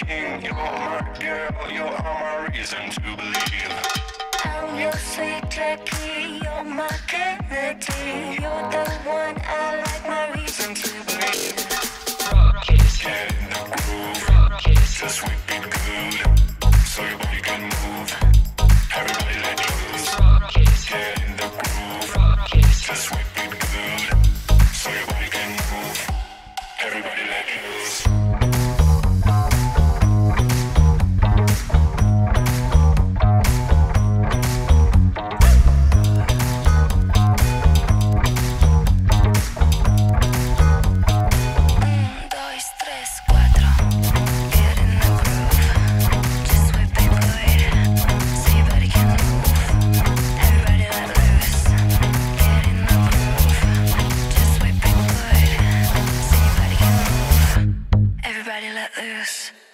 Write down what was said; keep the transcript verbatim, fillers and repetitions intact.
king, you're my girl, you are my reason to believe. I'm your sweet Jackie, you're my Kennedy. You're the one I like, my reason to believe. Get in the groove, just whip it good, so your body can move. Everybody let loose. Get in the groove, just whip it good, so your body can move. Everybody let loose. Everybody let loose.